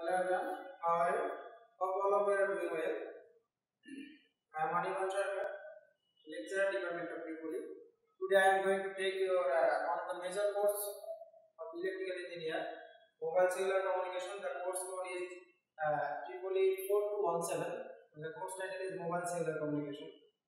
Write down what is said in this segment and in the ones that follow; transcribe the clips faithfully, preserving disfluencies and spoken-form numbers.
Hello, how are you? Hope all of you are doing well. I am Manivan Sharma, lecturer department of Tripoli. Today I am going to take your uh, one of the major course of electrical engineer, mobile cellular communication. The course code is uh, Tripoli four two one seven. The course title is mobile cellular communication.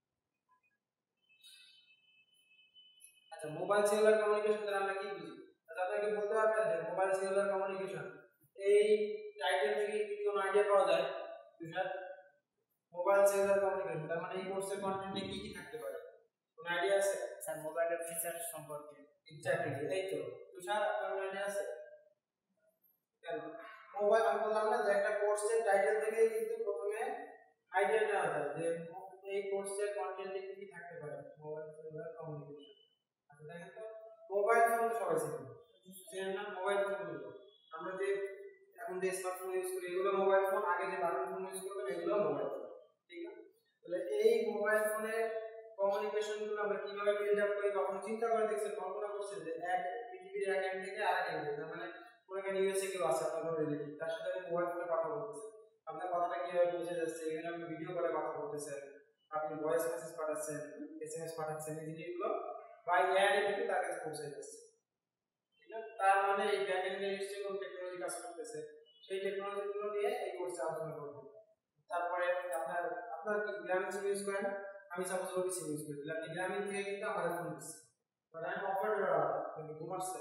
আচ্ছা mobile cellular communication দ্বারা আমরা কি বুঝি? আচ্ছা আপনাকে বলতে পারবেন যে মোবাইল সেলুলার কমিউনিকেশন এই টাইটেল থেকে কি কোনো আইডিয়া পাওয়া যায়? তুষার, মোবাইল সেলুলার কমিউনিকেশন তার মানে এই কোর্সের কন্টেন্টে কি কি থাকতে পারে? কোনো আইডিয়া আছে? স্যার মোবাইলের ফিচার সম্পর্কে। এক্স্যাক্টলি, এই তো। তুষার, আপনার কোনো আইডিয়া আছে? কেন মোবাইল আমি বললাম না যে একটা কোর্সের টাইটেল থেকে কিন্তু প্রথমে আইডিয়া নেওয়া যায় যে এই কোর্সের কন্টেন্টে কি কি থাকতে পারে। মোবাইল সেলুলার কমিউনিকেশন, আচ্ছা দেখেন তো মোবাইল ফোন তো সবাই চেনে, চেনেন না? মোবাইল ফোনগুলো আমরা যে এখন যে স্মার্টফোন ইউজ করি এগুলো মোবাইল ফোন, আগে যে বাটন ফোন ইউজ করতাম এগুলো মোবাইল ফোন, ঠিক আছে? তাহলে এই মোবাইল ফোনের কমিউনিকেশন গুলো আমরা কিভাবে বিল্ড আপ করি তখন চিন্তা করে দেখছেন, কল্পনা করছেন যে এক পৃথিবীর এক এন্ড থেকে আরেক এন্ড, তার মানে কোনো এখানে ইউএসএ কেউ আছে আপনার রিলেটিভ, তার সাথে আমি মোবাইল ফোনে কথা বলতেছি, আপনার কথাটা কিভাবে পৌঁছে যাচ্ছে, এখানে আপনি ভিডিও কলে কথা বলতেছেন, আপনি ভয়েস মেসেজ পাঠাচ্ছেন, এসএমএস পাঠাচ্ছেন, এই জিনিসগুলো বাই এয়ার কিন্তু তার কাছে পৌঁছে যাচ্ছে, ঠিক আছে? তার মানে এই ব্যাকএন্ডে নিশ্চয়ই কোনো টেকনোলজি কাজ করতেছে, সেই টেকনোলজিগুলো নিয়ে এই কোর্সে আলোচনা করব। তারপরে আপনার আপনার কি গ্রামীণ সিম ইউজ করেন? আমি সাপোজ রবি সিম ইউজ করি, আপনি গ্রামীণ থেকে কিন্তু আমার ফোন দিচ্ছি, বাট আমি অপারেটর আপনি ঘুমাচ্ছে।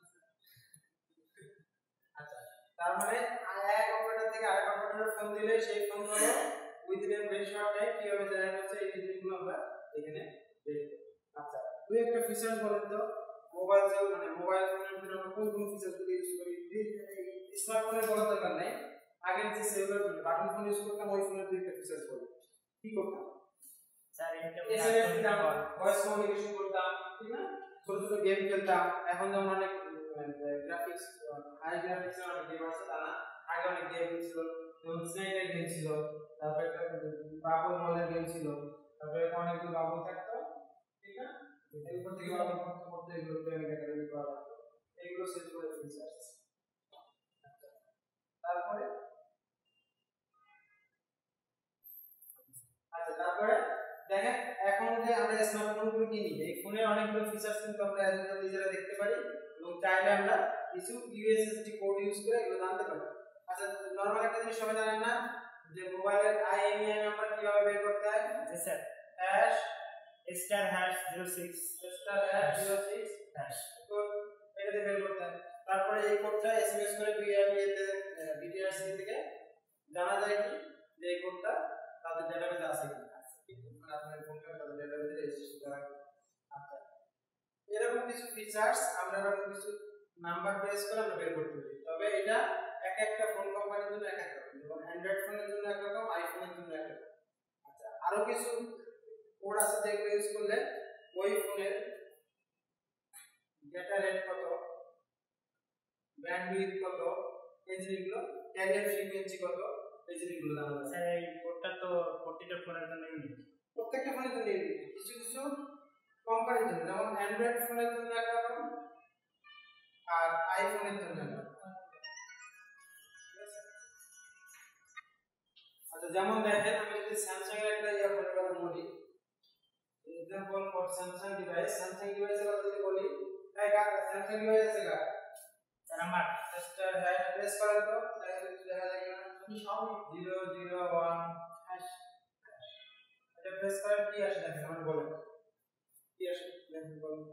আচ্ছা, তার মানে এক অপারেটর থেকে আরেক অপারেটর ফোন দিলে সেই ফোনগুলো within a very short time কিভাবে জেনারেট হচ্ছে এই জিনিসগুলো আমরা এখানে দেখব। আচ্ছা, দুই একটা ফিচার বলেন তো মোবাইল সেল মানে মোবাইল ফোনের ভিতরে আমরা কোন কোন ফিচারগুলো ইউজ করি? স্মার্টফোনের বলার দরকার নাই, আগের যে সেলুলার বাটন ফোন ইউজ করতাম ওই ফোনের দুই একটা ফিচার বলি। কি করতাম? স্যার এসএমএস দিতাম, ভয়েস কমিউনিকেশন করতাম, ঠিক না? ছোট ছোট গেম খেলতাম। এখন যেমন অনেক গ্রাফিক্স হাই গ্রাফিক্স এর অনেক গেম আছে, তা না, আগে অনেক গেম ছিল, যেমন স্নেকের গেম ছিল, তারপরে বাবল মলের গেম ছিল, তারপরে অনেকগুলো বাবল থাকতো, ঠিক না? এরপর থেকে বাবল করতে করতে এগুলো প্রেমে ক্যাটাগরি করা লাগতো, এগুলো সেট করে ফিচার্স। তারপরে আচ্ছা তারপরে দেখেন এখন যে আমরা স্মার্টফোনগুলো কিনি এই ফোনের অনেকগুলো ফিচার্স কিন্তু আমরা নিজেরা দেখতে পারি এবং চাইলে আমরা কিছু ইউএসএসডি কোড ইউজ করে এগুলো জানতে পারি। আচ্ছা নরমাল একটা জিনিস সবাই জানেন না যে মোবাইলের আইএমইআই নাম্বার কিভাবে বের করতে হয়? জি sir, hash star hash zero six star hash zero six hash code এটা দিয়ে বের করতে হয়। তারপরে এই কোডটা এসএমএস করে বিআরবি তে বিটিআরসি থেকে জানা যায় কি যে এই কোডটা তাদের ডেটাবেসে আছে কিনা, মানে আপনার ফোনটা তাদের ডেটাবেসে রেজিস্ট্রেশন করা আছে। আচ্ছা এরকম কিছু ফিচার্স আমরা এরকম কিছু নাম্বার প্রেস করে আমরা বের করতে পারি, তবে এটা এক একটা ফোন কোম্পানির জন্য এক এক রকম, যেমন অ্যান্ড্রয়েড ফোনের জন্য এক রকম, আইফোনের জন্য এক রকম। আচ্ছা আরো কিছু কোড আছে যেগুলো ইউজ করলে ওই ফোনের ডেটা রেট কত, ব্যান্ডউইথ কত, এই জিনিসগুলো, ক্যারিয়ার ফ্রিকোয়েন্সি কত, এই জিনিসগুলো জানা যায়। স্যার এই কোডটা তো প্রতিটা ফোনের জন্য ইউনিক, প্রত্যেকটা ফোনের জন্য ইউনিক, কিছু কিছু কোম্পানির জন্য, যেমন অ্যান্ড্রয়েড ফোনের জন্য একরকম আর আইফোনের জন্য একরকম। আচ্ছা যেমন দেখেন আমি যদি স্যামসাং এর একটা ইয়া বলে কথা বলি, example for Samsung device, Samsung ডিভাইসের কথা যদি বলি, তাই স্যামসাং ডিভাইস আছে কার? স্যার আমার স্টার হ্যাশ প্রেস করেন তো তাহলে দেখা যায় কিনা কি সব জিরো জিরো ওয়ান হ্যাশ, এটা প্রেস করেন কি আসে দেখেন, আমাকে বলেন কি আসে দেখেন, বলেন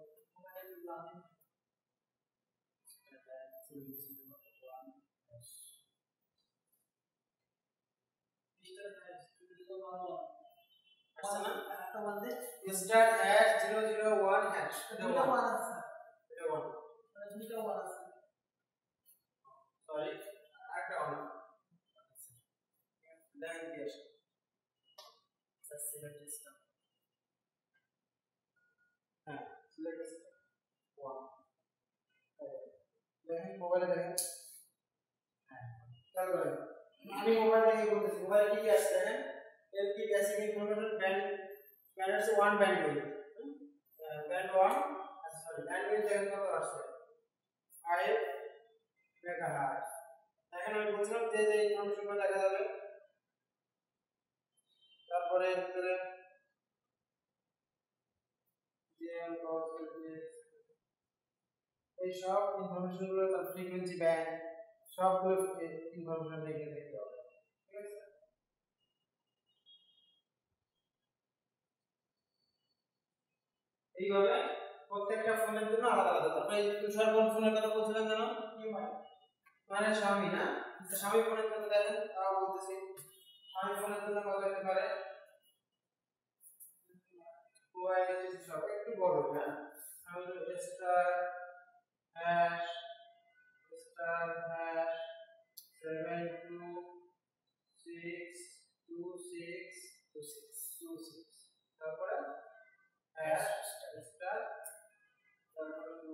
star hash zero zero one hash, এটা ওয়ান আছে, এটা ওয়ান, এটা ওয়ান আছে, সরি একটা ওয়ান দেখেন কি আসে। স্যার সিলেক্ট সিস্টেম, হ্যাঁ সিলেক্ট ওয়ান, দেখেন মোবাইলে দেখেন, হ্যাঁ তারপরে আমি মোবাইল থেকে বলতেছি মোবাইলে কি কি আছে দেখেন, এর কি বেসিক ইনফরমেশন, ব্যান্ড ব্যান্ড আছে ওয়ান ব্যান্ডউইথ, ব্যান্ড ওয়ান, আচ্ছা সরি ব্যান্ডউইথ দেখেন কত আসছে ফাইভ মেগাহার্টজ, এখানে আমি বলছিলাম যে যে ইনফরমেশনগুলো দেখা যাবে, তারপরে ভিতরে যে এই সব ইনফরমেশনগুলো, তার ফ্রিকোয়েন্সি ব্যান্ড সবগুলো ইনফরমেশন এখানে দেখতে হবে। ঠিক আছে, এইভাবে প্রত্যেকটা ফোনের জন্য আলাদা আলাদা। তারপরে তুষার কোন ফোনের কথা বলছিলেন জানো? মানে Xiaomi না, Xiaomi ফোনের জন্য দেখেন, তাও বলতেছি Xiaomi ফোনের জন্য কত হতে পারে, ওআইএস সব একটু বড় না, আমি star hash star hash seven two six two six two six two six, তারপরে হ্যাশ স্টার, তারপরে টু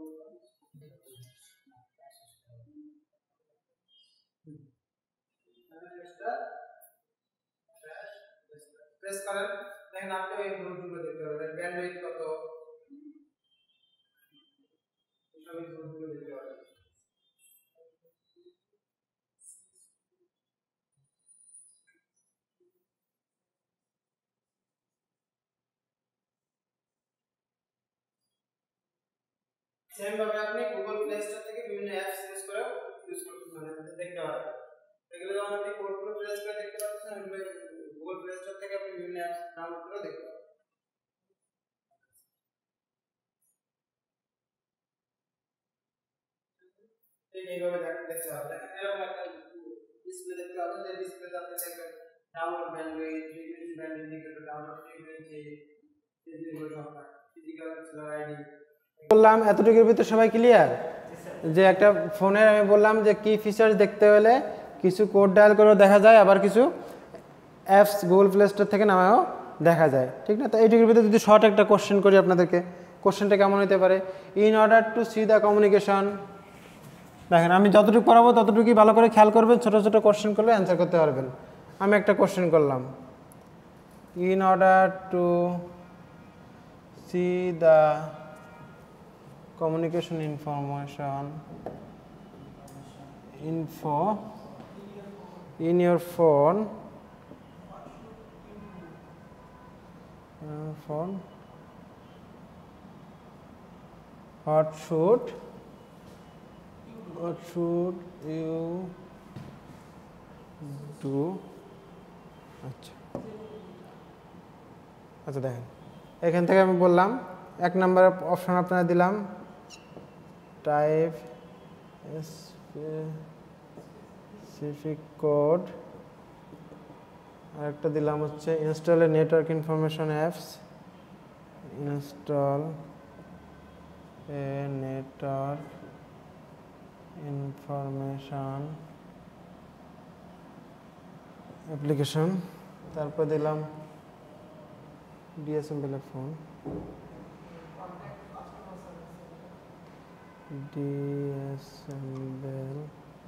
স্টার হ্যাশ প্রেস করেন, দেখেন আপনি এই গ্রুপগুলো দেখতে পারবেন, ব্যান্ডউইথ কত, সব এই গ্রুপগুলো দেখতে পারবেন। সেম ভাবে আপনি গুগল প্লে স্টোর থেকে বিভিন্ন অ্যাপস ইউজ করে ইউজ করতে মানে দেখতে পারবেন। এগুলো যখন আপনি কোডগুলো প্রেস করে দেখতে পাচ্ছেন, গুগল প্লে স্টোর থেকে আপনি বিভিন্ন অ্যাপস ডাউনলোড করে দেখতে পারবেন। ঠিক এইভাবে দেখতে পারবেন, এরকম একটা ডিসপ্লে দেখতে পাবেন, যে ডিসপ্লেতে আপনি দেখবেন download bandwidth, frequency band indicator, download frequency, physical সংখ্যা, ফিজিক্যাল সেলার আইডি। বললাম এতটুকুর ভিতরে সবাই ক্লিয়ার? যে একটা ফোনের আমি বললাম যে কি ফিচার্স দেখতে হলে কিছু কোড ডায়াল করেও দেখা যায়, আবার কিছু অ্যাপস গুগল প্লে স্টোর থেকে নামায়ও দেখা যায়, ঠিক না? তো এইটুকুর ভিতরে যদি শর্ট একটা কোশ্চেন করি আপনাদেরকে, কোশ্চেনটা কেমন হতে পারে? In order to see the communication, দেখেন আমি যতটুকু পড়াবো ততটুকুই ভালো করে খেয়াল করবেন, ছোটো ছোটো কোশ্চেন করলে অ্যান্সার করতে পারবেন। আমি একটা কোশ্চেন করলাম, in order to see the communication information info in your phone uh, phone what should what should you do? আচ্ছা আচ্ছা দেখেন এখান থেকে আমি বললাম এক নাম্বার অপশন আপনারা দিলাম টাইপ স্পেসিফিক কোড, আর একটা দিলাম হচ্ছে install a network information apps, install a network information application, তারপর দিলাম ডিএসএমএল ফোন, ডিএসএমএল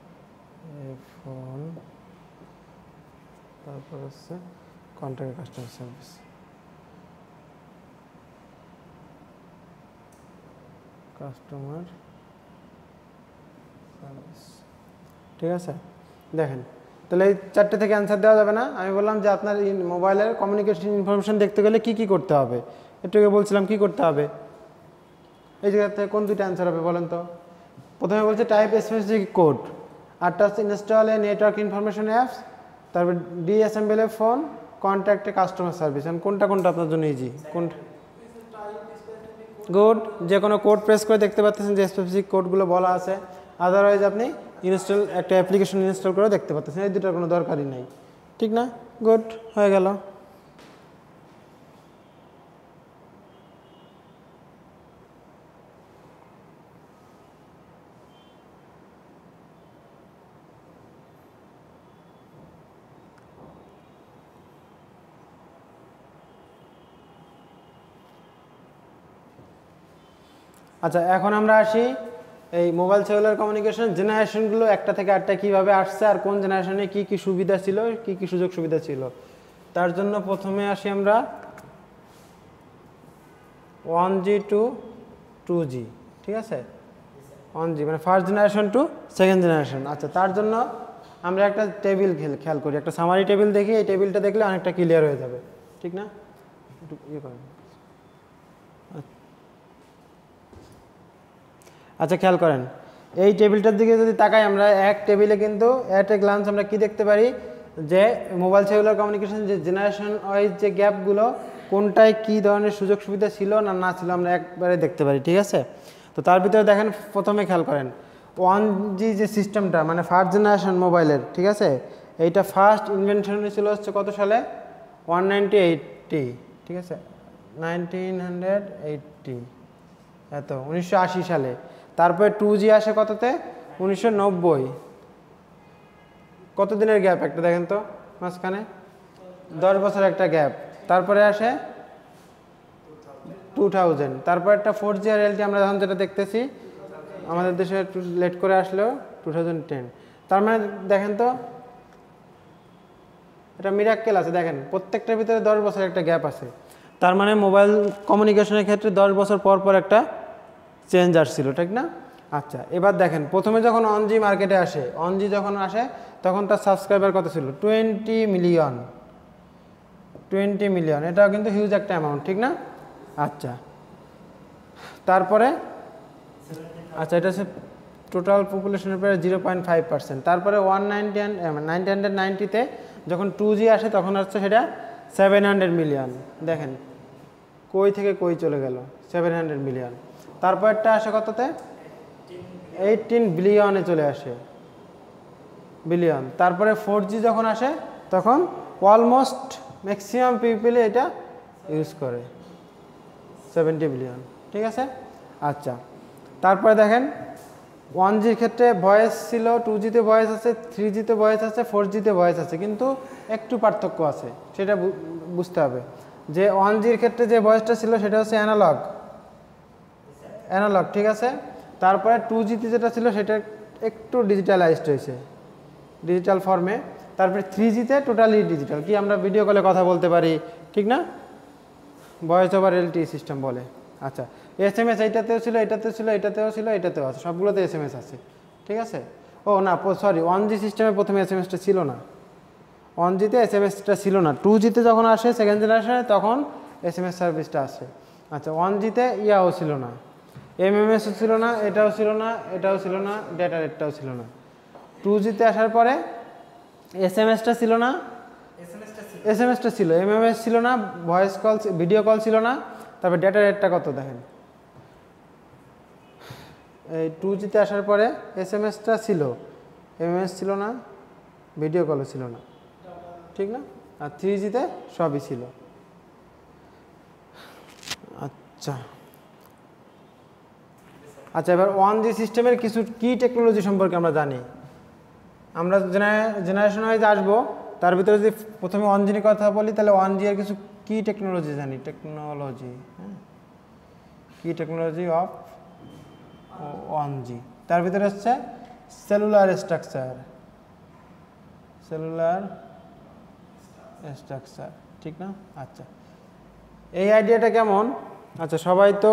ফোন, তারপর হচ্ছে contact customer service, customer service, ঠিক আছে? দেখেন তাহলে এই চারটে থেকে অ্যান্সার দেওয়া যাবে না। আমি বললাম যে আপনার মোবাইলের কমিউনিকেশন ইনফরমেশন দেখতে গেলে কি কি করতে হবে, একটু বলছিলাম কি করতে হবে। এই জায়গা থেকে কোন দুইটা অ্যান্সার হবে বলেন তো? প্রথমে বলছে টাইপ স্পেসিফিক কোড, আরটা হচ্ছে install a network information apps, তারপর ডিএসএমএল এ ফোন, কন্ট্যাক্টে কাস্টমার সার্ভিস। এখন কোনটা কোনটা আপনার জন্য ইজি? কোনটা? গুড, যে কোনো কোড প্রেস করে দেখতে পাচ্ছেন যে স্পেসিফিক কোডগুলো বলা আছে, আদারওয়াইজ আপনি ইনস্টল একটা অ্যাপ্লিকেশন ইনস্টল করে দেখতে পাচ্ছেন, এই দুটোর কোনো দরকারই নাই, ঠিক না? গুড, হয়ে গেল। আচ্ছা এখন আমরা আসি এই মোবাইল সেলুলার কমিউনিকেশন জেনারেশনগুলো একটা থেকে আটটা কীভাবে আসছে, আর কোন জেনারেশনে কী কী সুবিধা ছিল, কী কী সুযোগ সুবিধা ছিল। তার জন্য প্রথমে আসি আমরা one G two two G, ঠিক আছে? ওয়ান জি মানে first generation two second generation. আচ্ছা তার জন্য আমরা একটা টেবিল খেয়াল করি, একটা সামারি টেবিল দেখি, এই টেবিলটা দেখলে অনেকটা ক্লিয়ার হয়ে যাবে, ঠিক না? একটু ইয়ে করেন। আচ্ছা খেয়াল করেন, এই টেবিলটার দিকে যদি তাকাই আমরা, এক টেবিলে কিন্তু অ্যাট এ গ্লান্স আমরা কি দেখতে পারি যে মোবাইল সেলুলার কমিউনিকেশন যে জেনারেশন ওয়াইজ যে গ্যাপগুলো, কোনটায় কী ধরনের সুযোগ সুবিধা ছিল না না ছিল আমরা একবারে দেখতে পারি, ঠিক আছে? তো তার ভিতরে দেখেন, প্রথমে খেয়াল করেন ওয়ান জি যে সিস্টেমটা মানে ফার্স্ট জেনারেশন মোবাইলের, ঠিক আছে, এইটা ফার্স্ট ইনভেনশন ছিল হচ্ছে কত সালে? ওয়ান নাইনটি এইটটি, ঠিক আছে, নাইনটিন হান্ড্রেড এইটটি, এত উনিশশো আশি সালে। তারপরে টু জি আসে কততে? উনিশশো নব্বই। কত দিনের গ্যাপ একটা দেখেন তো মাঝখানে? দশ বছর একটা গ্যাপ। তারপরে আসে টু থাউজেন্ড। তারপর একটা ফোর জি আর এলটি আমরা যখন যেটা দেখতেছি আমাদের দেশে একটু লেট করে আসলেও টু থাউজেন্ড টেন। তার মানে দেখেন তো এটা মিরাক্কেল আছে, দেখেন প্রত্যেকটার ভিতরে দশ বছর একটা গ্যাপ আছে। তার মানে মোবাইল কমিউনিকেশনের ক্ষেত্রে দশ বছর পর পর একটা চেঞ্জ আসছিল, ঠিক না? আচ্ছা এবার দেখেন, প্রথমে যখন ওয়ান জি মার্কেটে আসে, ওয়ান জি যখন আসে তখন তার সাবস্ক্রাইবার কত ছিল? Twenty million. টোয়েন্টি মিলিয়ন, এটাও কিন্তু হিউজ একটা অ্যামাউন্ট, ঠিক না? আচ্ছা তারপরে আচ্ছা এটা হচ্ছে টোটাল পপুলেশনের প্রায় জিরো পয়েন্ট ফাইভ পার্সেন্ট। তারপরে ওয়ান নাইনটি নাইনটি হান্ড্রেড নাইনটিতে যখন টু জি আসে তখন হচ্ছে সেটা সেভেন হান্ড্রেড মিলিয়ন। দেখেন কই থেকে কই চলে গেল, সেভেন হান্ড্রেড মিলিয়ন। তারপরটা আসে কততে? এইটিন বিলিয়নে চলে আসে, বিলিয়ন। তারপরে ফোর জি যখন আসে তখন অলমোস্ট ম্যাক্সিমাম পিপলে এটা ইউজ করে, সেভেন্টি বিলিয়ন, ঠিক আছে? আচ্ছা তারপরে দেখেন ওয়ান জির ক্ষেত্রে ভয়েস ছিল, টু জিতে ভয়েস আছে, থ্রি জিতে ভয়েস আছে, ফোর জিতে ভয়েস আছে, কিন্তু একটু পার্থক্য আছে, সেটা বুঝতে হবে। যে ওয়ান জির ক্ষেত্রে যে ভয়েসটা ছিল সেটা হচ্ছে অ্যানালগ, অ্যানালগ, ঠিক আছে? তারপরে টু জিতে যেটা ছিল সেটা একটু ডিজিটালাইজড হয়েছে, ডিজিটাল ফর্মে। তারপরে থ্রি জিতে টোটালি ডিজিটাল, কি আমরা ভিডিও কলে কথা বলতে পারি, ঠিক না? ভয়েস ওভার এলটি সিস্টেম বলে। আচ্ছা এস এম এস এইটাতেও ছিল, এটাতেও ছিল, এটাতেও ছিল, এটাতেও আছে, সবগুলোতে এস এম এস আছে, ঠিক আছে? ও না সরি, ওয়ান জি সিস্টেমে প্রথমে এস এম এসটা ছিল না, ওয়ান জিতে এস এম এসটা ছিল না। টু জিতে যখন আসে সেকেন্ড জেনারেশনে তখন এস এম এস সার্ভিসটা আসে। আচ্ছা ওয়ান জিতে ইয়াও ছিল না, এম এম এসও ছিল না, এটাও ছিল না, এটাও ছিল না, ডেটা রেটটাও ছিল না। টু জিতে আসার পরে এস এম এসটা ছিল না, এস এম এসটা ছিল, এম এম এস ছিল না, ভয়েস কল ভিডিও কল ছিল না। তারপর ডেটা রেটটা কত দেখেন, এই টু জিতে আসার পরে এস এম এসটা ছিল, এম এম এস ছিল না, ভিডিও কলও ছিল না, ঠিক না? আর থ্রি জিতে সবই ছিল। আচ্ছা আচ্ছা এবার ওয়ান জি সিস্টেমের কিছু কি টেকনোলজি সম্পর্কে আমরা জানি। আমরা জেনারেশন ওয়াইজ আসবো, তার ভিতরে যদি প্রথমে ওয়ান জি কথা বলি তাহলে ওয়ান জি এর কিছু কি টেকনোলজি জানি, টেকনোলজি, হ্যাঁ কি টেকনোলজি অফ ওয়ান জি। তার ভিতরে হচ্ছে সেলুলার স্ট্রাকচার, সেলুলার স্ট্রাকচার, ঠিক না? আচ্ছা এই আইডিয়াটা কেমন? আচ্ছা সবাই তো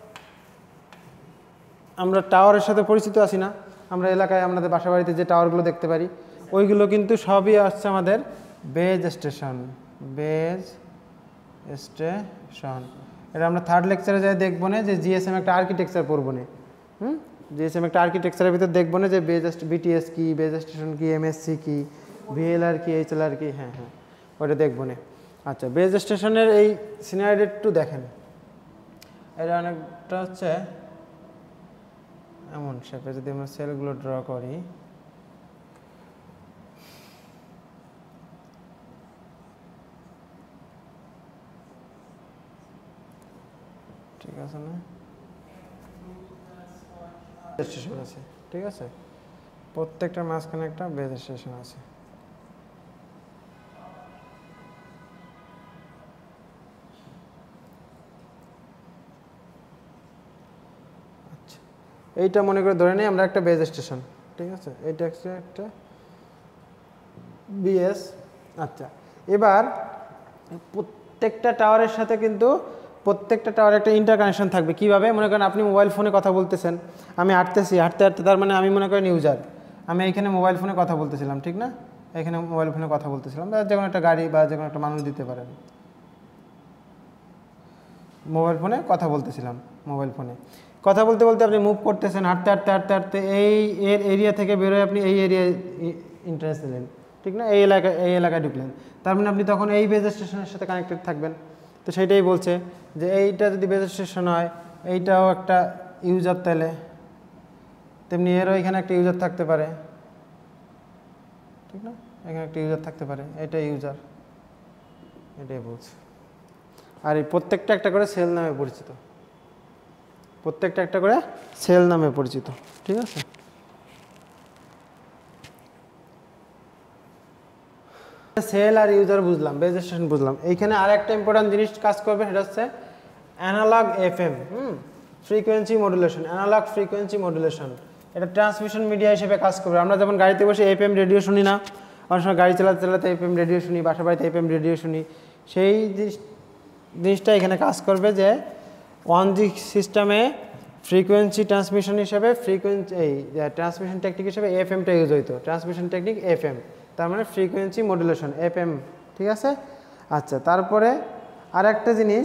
আমরা টাওয়ারের সাথে পরিচিত আছি না? আমরা এলাকায় আমাদের বাসা বাড়িতে যে টাওয়ারগুলো দেখতে পারি ওইগুলো কিন্তু সবই আসছে আমাদের বেজ স্টেশন, বেজ স্টেশন। এটা আমরা থার্ড লেকচারে যাই দেখবো না যে জিএসএম একটা আর্কিটেকচার পড়বো না, হুম জিএসএম একটা আর্কিটেকচারের ভিতরে দেখবো না যে বেজ বিটিএস কি, বেজ স্টেশন কি, এমএসসি কি, ভিএলআর কি, এইচএলআর কি, হ্যাঁ হ্যাঁ ওটা দেখবো না। আচ্ছা বেজ স্টেশনের এই সিনারিটা একটু দেখেন, এটা অনেকটা হচ্ছে এমন শেপে যদি আমরা সেলগুলো ড্র করি, ঠিক আছে না? স্টেশন আছে, ঠিক আছে, প্রত্যেকটার মাঝখানে একটা বেজ স্টেশন আছে। আচ্ছা এইটা মনে করে ধরে নিই আমরা একটা বেজ স্টেশন, ঠিক আছে, এইটা হচ্ছে একটা বিএস। আচ্ছা এবার প্রত্যেকটা টাওয়ারের সাথে কিন্তু প্রত্যেকটা টাওয়ারে একটা ইন্টারকানেকশন থাকবে। কীভাবে? মনে করেন আপনি মোবাইল ফোনে কথা বলতেছেন, আমি হাঁটতেছি, হাঁটতে হাঁটতে, তার মানে আমি মনে করেন ইউজার, আমি এইখানে মোবাইল ফোনে কথা বলতেছিলাম, ঠিক না? এখানে মোবাইল ফোনে কথা বলতেছিলাম, বা যে কোনো একটা গাড়ি বা যে কোনো একটা মানুষ দিতে পারেন। মোবাইল ফোনে কথা বলতেছিলাম, মোবাইল ফোনে কথা বলতে বলতে আপনি মুভ করতেছেন, হাঁটতে হাঁটতে হাঁটতে হাঁটতে এই এর এরিয়া থেকে বেরোয় আপনি এই এরিয়ায় ইন্টারেস্ট নিলেন, ঠিক না? এই এলাকায় এই এলাকায় ঢুকলেন, তার মানে আপনি তখন এই বেজ স্টেশনের সাথে কানেক্টেড থাকবেন। তো সেইটাই বলছে যে এইটা যদি বেজ স্টেশন হয়, এইটাও একটা ইউজার, তাহলে তেমনি এরও এখানে একটা ইউজার থাকতে পারে, ঠিক না? এখানে একটা ইউজার থাকতে পারে, এটা ইউজার, এটাই বলছে। আর এই প্রত্যেকটা একটা করে সেল নামে পরিচিত, প্রত্যেকটা একটা করে সেল নামে পরিচিত, ঠিক আছে? সেল আর ইউজার বুঝলাম, বেজ স্টেশন বুঝলাম। এইখানে আর একটা ইম্পর্টেন্ট জিনিস কাজ করবে, সেটা হচ্ছে analog FM, hmm frequency modulation, analog frequency modulation. এটা ট্রান্সমিশন মিডিয়া হিসেবে কাজ করবে। আমরা যেমন গাড়িতে বসে এফএম রেডিও শুনি না, অনেক সময় গাড়ি চালাতে চালাতে এফএম রেডিও শুনি, বাসা বাড়িতে এফএম রেডিও শুনি, সেই জিনিসটা এখানে কাজ করবে যে ওয়ান জি সিস্টেমে ফ্রিকোয়েন্সি ট্রান্সমিশন হিসেবে ফ্রিকোয়েন্সি এই ট্রান্সমিশন টেকনিক হিসেবে এফএমটা ইউজ হইতো, ট্রান্সমিশন টেকনিক এফএম, তার মানে ফ্রিকোয়েন্সি মডুলেশন এফএম, ঠিক আছে? আচ্ছা, তারপরে আর একটা জিনিস,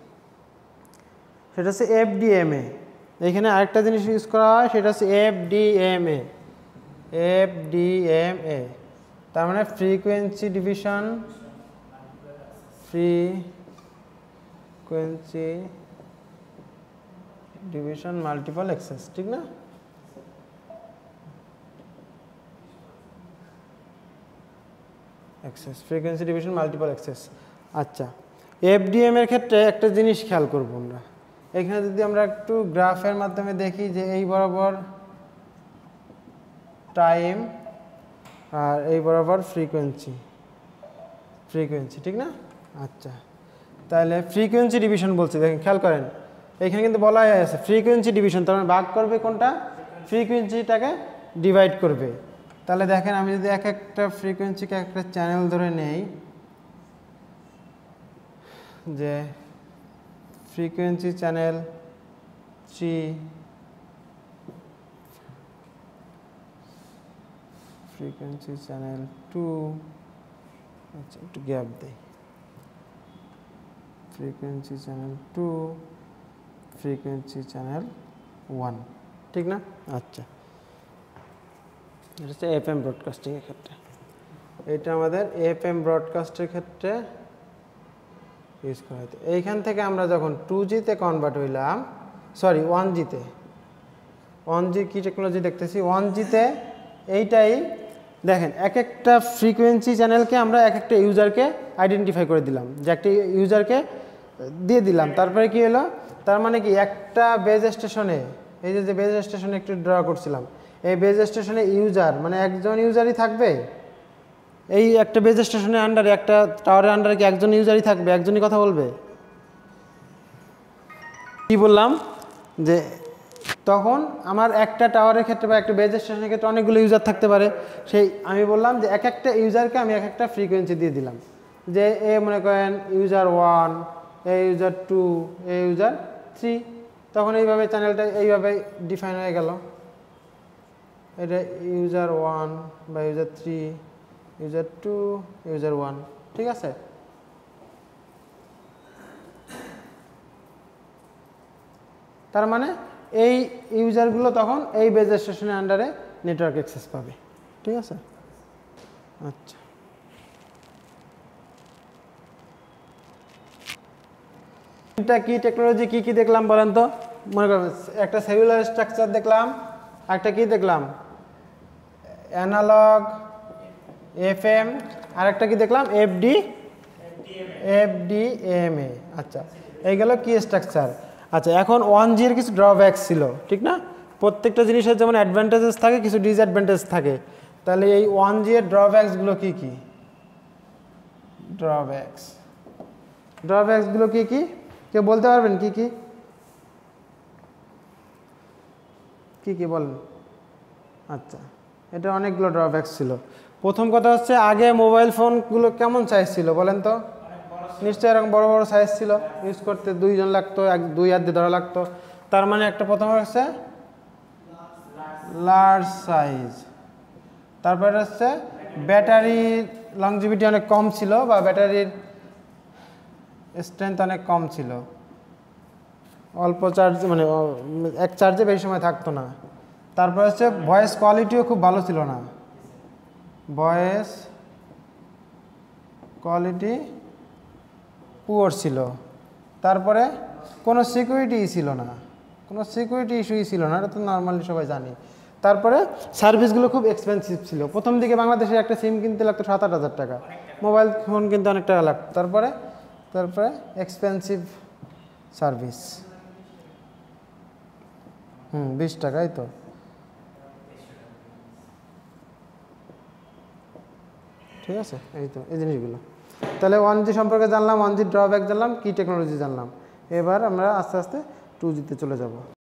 সেটা হচ্ছে এফডিএমএ। এখানে আরেকটা জিনিস ইউজ করা হয়, সেটা হচ্ছে এফডিএমএ, এফডিএমএ, তার মানে frequency division frequency division multiple access, ঠিক না? Access, frequency division multiple access. আচ্ছা, এফডিএম এর ক্ষেত্রে একটা জিনিস খেয়াল করব আমরা। এখানে যদি আমরা একটু গ্রাফের মাধ্যমে দেখি যে এই বরাবর টাইম আর এই বরাবর ফ্রিকোয়েন্সি, ফ্রিকোয়েন্সি, ঠিক না? আচ্ছা, তাহলে ফ্রিকোয়েন্সি ডিভিশন বলছে, দেখেন খেয়াল করেন, এখানে কিন্তু বলা আছে ফ্রিকোয়েন্সি ডিভিশন, তার মানে ভাগ করবে কোনটা? ফ্রিকোয়েন্সিটাকে ডিভাইড করবে। তাহলে দেখেন, আমি যদি এক একটা ফ্রিকোয়েন্সিকে একটা চ্যানেল ধরে নেই, যে frequency channel three, frequency channel two, আচ্ছা একটু গ্যাপ দেই, frequency channel two, frequency channel one, ঠিক না? আচ্ছা, এটা হচ্ছে এফএম ব্রডকাস্টিংয়ের ক্ষেত্রে, এটা আমাদের এফএম ব্রডকাস্টের ক্ষেত্রে ইউজ করা হতো। এইখান থেকে আমরা যখন টু জিতে কনভার্ট হইলাম, সরি ওয়ান জিতে, ওয়ান জি কী টেকনোলজি দেখতেছি, ওয়ান জিতে এইটাই দেখেন, এক একটা ফ্রিকোয়েন্সি চ্যানেলকে আমরা এক একটা ইউজারকে আইডেন্টিফাই করে দিলাম, যে একটা ইউজারকে দিয়ে দিলাম। তারপরে কি হলো, তার মানে কি একটা বেজ স্টেশনে, এই যে বেজ স্টেশনে একটু ড্র করছিলাম, এই বেজ স্টেশনে ইউজার মানে একজন ইউজারই থাকবে। এই একটা বেজ স্টেশনের আন্ডারে, একটা টাওয়ারের আন্ডারে কি একজন ইউজারই থাকবে, একজনই কথা বলবে? কি বললাম যে তখন আমার একটা টাওয়ারের ক্ষেত্রে বা একটা বেজ স্টেশনের ক্ষেত্রে অনেকগুলো ইউজার থাকতে পারে। সেই আমি বললাম যে এক একটা ইউজারকে আমি এক একটা ফ্রিকোয়েন্সি দিয়ে দিলাম, যে এ মনে করেন ইউজার ওয়ান, এ ইউজার টু, এ ইউজার থ্রি। তখন এইভাবে চ্যানেলটা এইভাবে ডিফাইন হয়ে গেল, এটা ইউজার ওয়ান বা user three, user two, user one, ঠিক আছে? তার মানে এই ইউজারগুলো তখন এই বেজ স্টেশনের আন্ডারে নেটওয়ার্ক অ্যাক্সেস পাবে, ঠিক আছে? আচ্ছা, এটা কি টেকনোলজি, কি কি দেখলাম বলেন তো? মনে করেন একটা সেলুলার স্ট্রাকচার দেখলাম, একটা কি দেখলাম, অ্যানালগ এফএম, আর একটা কি দেখলাম, এফডি এফডিএমএ। আচ্ছা, এই গেল কি স্ট্রাকচার। আচ্ছা, এখন ওয়ান জি এর কিছু ড্রব্যাকস ছিল, ঠিক না? প্রত্যেকটা জিনিসের যেমন অ্যাডভান্টেজেস থাকে, কিছু ডিসঅ্যাডভান্টেজ থাকে। তাহলে এই ওয়ান জি এর ড্রব্যাকসগুলো কি কি? ড্রব্যাকস, ড্রব্যাকসগুলো কি কি কেউ বলতে পারবেন? কি কি কি কি বলেন? আচ্ছা, এটা অনেকগুলো ড্রব্যাকস ছিল। প্রথম কথা হচ্ছে, আগে মোবাইল ফোনগুলো কেমন সাইজ ছিল বলেন তো? নিশ্চয়ই এরকম বড় বড় সাইজ ছিল, ইউজ করতে দুইজন লাগতো, এক দুই হাত দিয়ে ধরা লাগতো। তার মানে একটা প্রথম হচ্ছে লার্জ সাইজ, তারপরে হচ্ছে ব্যাটারি লংজিভিটি অনেক কম ছিল বা ব্যাটারির স্ট্রেংথ অনেক কম ছিল, অল্প চার্জ মানে এক চার্জে বেশি সময় থাকতো না। তারপরে হচ্ছে ভয়েস কোয়ালিটিও খুব ভালো ছিল না, ভয়েস কোয়ালিটি পুয়ার ছিল। তারপরে কোনো সিকিউরিটি ছিল না, কোনো সিকিউরিটি ইস্যুই ছিল না, এটা তো নর্মালি সবাই জানি। তারপরে সার্ভিসগুলো খুব এক্সপেন্সিভ ছিল, প্রথম দিকে বাংলাদেশে একটা সিম কিনতে লাগতো সাত আট হাজার টাকা, মোবাইল ফোন কিনতে অনেক টাকা লাগতো। তারপরে তারপরে এক্সপেন্সিভ সার্ভিস, হুম বিশ টাকাই তো। ঠিক আছে, এই তো এই জিনিসগুলো। তাহলে ওয়ান জি সম্পর্কে জানলাম, ওয়ান জি ড্রব্যাক জানলাম, কি টেকনোলজি জানলাম। এবার আমরা আস্তে আস্তে টু জিতে চলে যাব।